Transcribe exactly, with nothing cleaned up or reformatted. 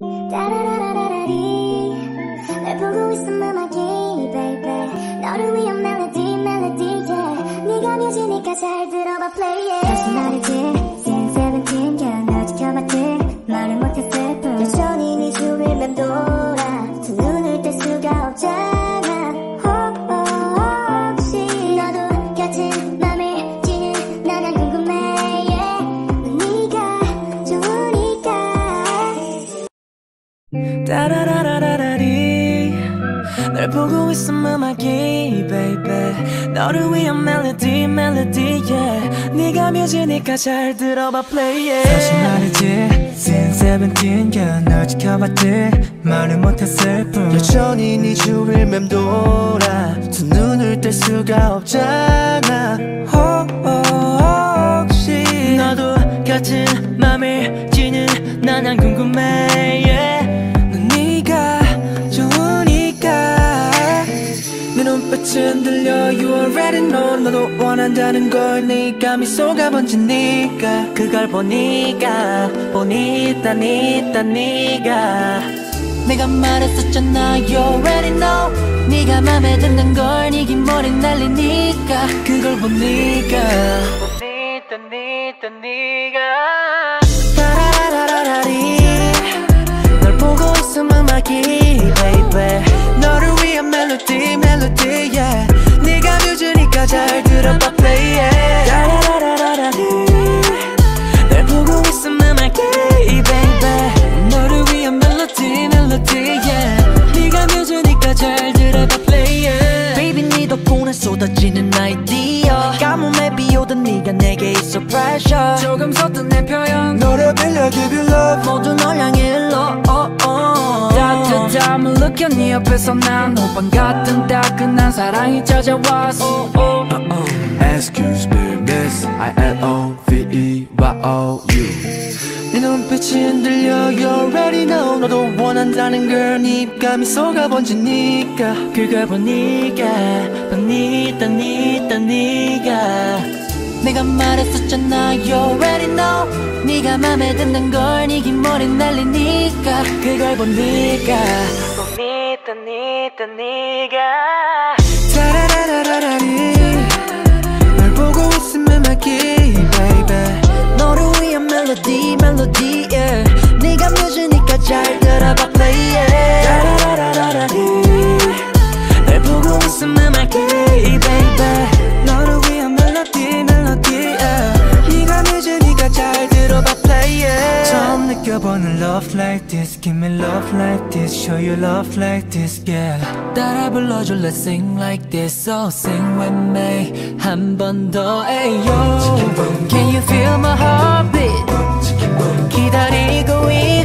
다라라라라리 날 보고 있음 음악이 baby 너를 위한 멜로디 멜로디 yeah 네가 뮤지니까 잘 들어봐 play it 다시 말이지 since seventeen yeah 널 지켜봤지 말을 못했을 뿐 여전히 네 주위를 맴돌아 두 눈을 뗄 수가 없잖아 혹시 너도 같은 맘을 지는 난 궁금해 다라라라라리 널 보고 있음 음악이 baby 너를 위한 멜로디 멜로디 yeah 네가 뮤지니까 잘 들어봐 play it 다시 말이지 since seventeen yeah 널 지켜봤지 말을 못했을 뿐 여전히 네 주위를 맴돌아 두 눈을 뗄 수가 없잖아 혹시 너도 같은 맘을 지는 난 궁금해 yeah 눈빛은 들려 you already know 너도 원한다는 걸 네가 미소가 번지니까 그걸 보니까 보니까 니까 네가 내가 말했었잖아 you already know 네가 맘에 드는 걸 네 긴 머리 날리니까 그걸 보니까 보니까 니까 네가 다라라라라리 널 보고 있음 음악이 baby 너를 위한 멜로디 멜로디 yeah 네가 뮤지니까 잘 들어봐 play it 다라라라라리 널 보고 있음 음악이 baby 너를 위한 멜로디 멜로디 yeah 네가 뮤지니까 잘 들어봐 play it baby 네 덕분에 쏟아지는 아이디어 가뭄에 비오던 네가 내게 있어 pressure 조금 섰던 내 표현 너를 빌려 give you love 모두 널 향해 일러 oh, oh. 따뜻함을 느껴 네 옆에서 난 호빵 같은 따끈한 사랑이 찾아왔어 oh, oh. uh, uh. Excuse me miss I L O V E Y O U 네 눈빛이 흔들려 you already know 너도 원한다는 걸 네가 미소가 번지니까 그걸 보니까 보니까 니까 네가 내가 말했었잖아 you already know 네가 맘에 드는 걸 네 긴 머리 날리니까 그걸 보니까 보니까 니까 네가 다라라라라리 널 보고 있음 음악이 baby 너를 위한 멜로디 멜로디 yeah 네가 뮤지니까 잘 들어봐 play it 다라라라라리 널 보고 있음 음악이 baby 너를 위한 멜로디 멜로디 yeah 네가 뮤지니까 잘 들어봐 play it 처음 느껴보는 love like this give me love like this show you love like this yeah 따라 불러줘 let's sing like this so sing with me 한 번 더 ayo Can you feel my heartbeat 기다리고 있